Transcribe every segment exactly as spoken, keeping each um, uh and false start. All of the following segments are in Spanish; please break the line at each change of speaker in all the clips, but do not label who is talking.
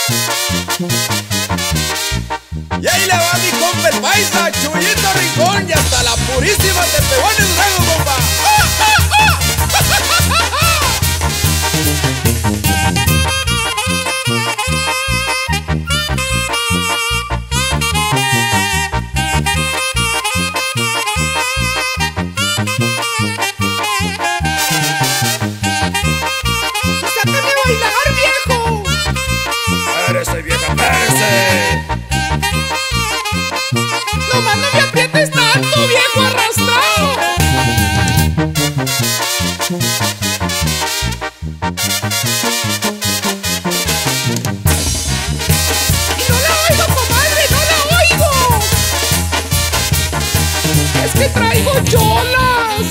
Y ahí le va mi compa el paisa, Chuyito Rincón, y hasta la purísima Tepehuanes Durango, compa. ¡Ah, ah, ah!
¡Sácame a bailar, viejo!
¡Pérese, vieja, pérese!
¡Nomás no me aprietes tanto, viejo arrastrado! ¡Y no la oigo, comadre! ¡No la oigo! ¡Es que traigo cholas!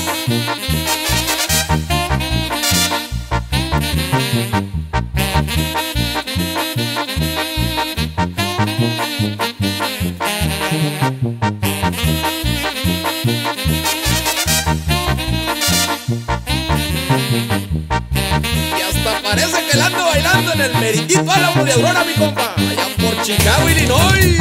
Y hasta parece que la ando bailando en el meritito Álamo de Aurora, mi compa, allá por Chicago, Illinois.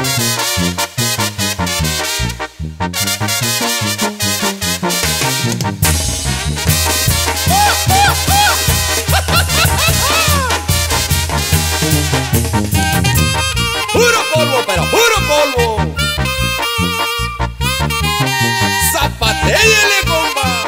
¡Puro polvo, pero puro polvo! ¡Zapatéllele, compa!